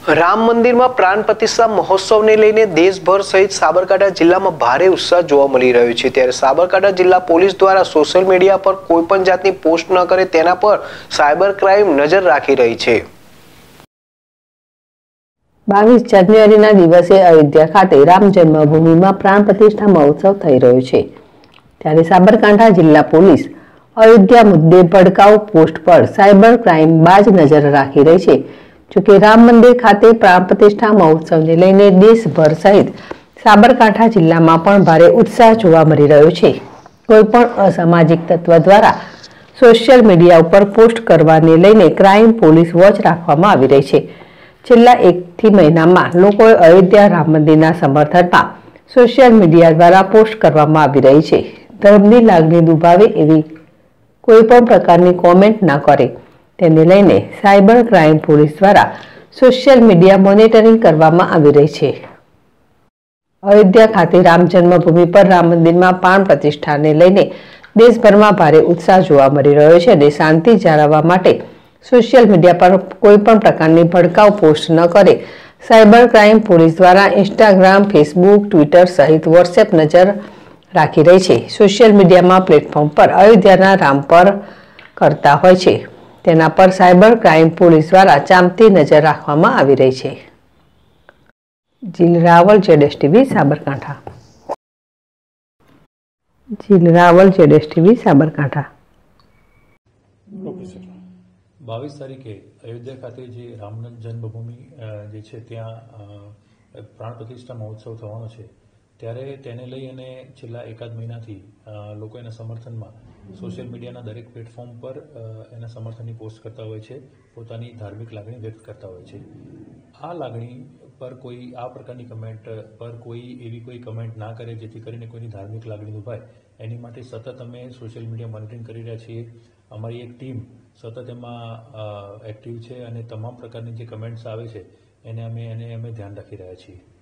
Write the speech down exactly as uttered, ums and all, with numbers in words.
રામ મંદિરમાં પ્રાણ પ્રતિષ્ઠા મહોત્સવને લઈને દેશભર સહિત સાબરકાંઠા જિલ્લામાં ભારે ઉત્સાહ જોવા મળી રહ્યો છે। ત્યારે સાબરકાંઠા જિલ્લા પોલીસ દ્વારા સોશિયલ મીડિયા પર કોઈપણ જાતની પોસ્ટ ન કરે તેના પર સાયબર ક્રાઇમ નજર રાખી રહી છે। બાવીસ જાન્યુઆરીના દિવસે અયોધ્યા ખાતે રામ જન્મભૂમિમાં પ્રાણ પ્રતિષ્ઠા મહોત્સવ થઈ રહ્યો છે। ત્યારે સાબરકાંઠા જિલ્લા પોલીસ અયોધ્યા મુદ્દે ભડકાઉ પોસ્ટ પર સાયબર ક્રાઇમ બાજ નજર રાખી રહી છે। જોકે રામ મંદિર ખાતે પ્રાણ પ્રતિષ્ઠા મહોત્સવને લઈને દેશભર સહિત સાબરકાંઠા જિલ્લામાં પણ ભારે ઉત્સાહ જોવા મળી રહ્યો છે। કોઈપણ અસામાજિક તત્વ દ્વારા સોશિયલ મીડિયા ઉપર પોસ્ટ કરવાને લઈને ક્રાઇમ પોલીસ વોચ રાખવામાં આવી રહી છે। છેલ્લા એકથી મહિનામાં લોકોએ અયોધ્યા રામ મંદિરના સમર્થનમાં સોશિયલ મીડિયા દ્વારા પોસ્ટ કરવામાં આવી રહી છે। ધર્મની લાગણી દુભાવે એવી કોઈપણ પ્રકારની કોમેન્ટ ન કરે તેને લઈને સાયબર ક્રાઇમ પોલીસ દ્વારા સોશિયલ મીડિયા મોનિટરિંગ કરવામાં આવી રહી છે। અયોધ્યા ખાતે રામ જન્મભૂમિ પર રામ મંદિરમાં પ્રાણ પ્રતિષ્ઠાને લઈને દેશભરમાં ભારે ઉત્સાહ જોવા મળી રહ્યો છે અને શાંતિ જાળવવા માટે સોશિયલ મીડિયા પર કોઈપણ પ્રકારની ભડકાઉ પોસ્ટ ન કરે સાયબર ક્રાઇમ પોલીસ દ્વારા ઇન્સ્ટાગ્રામ, ફેસબુક, ટ્વિટર સહિત વોટ્સએપ નજર રાખી રહી છે। સોશિયલ મીડિયામાં પ્લેટફોર્મ પર અયોધ્યાના રામ પર કરતા હોય છે તેના પર સાયબર ક્રાઇમ પોલીસ દ્વારા ચાંપતી નજર રાખવામાં આવી રહી છે। જીલ રાવલ, જેડેશ ટીવી, સાબરકાંઠા। જીલ રાવલ, જેડેશ ટીવી, સાબરકાંઠા। બાવીસ તારીખે અયોધ્યા ખાતે જે રામ જન્મભૂમિ જે છે ત્યાં પ્રાણ પ્રતિષ્ઠા મહોત્સવ થવાનો છે ત્યારે તેને લઈ અને છેલ્લા એકાદ મહિનાથી લોકો એના સમર્થનમાં સોશિયલ મીડિયાના દરેક પ્લેટફોર્મ પર એના સમર્થનની પોસ્ટ કરતા હોય છે, પોતાની ધાર્મિક લાગણી વ્યક્ત કરતા હોય છે। આ લાગણી પર કોઈ આ પ્રકારની કમેન્ટ પર કોઈ એવી કોઈ કમેન્ટ ના કરે જેથી કરીને કોઈની ધાર્મિક લાગણી દુભાય, એની માટે સતત અમે સોશિયલ મીડિયા મોનિટરિંગ કરી રહ્યા છીએ। અમારી એક ટીમ સતત એમાં એક્ટિવ છે અને તમામ પ્રકારની જે કમેન્ટ્સ આવે છે એને અમે એને અમે ધ્યાન રાખી રહ્યા છીએ।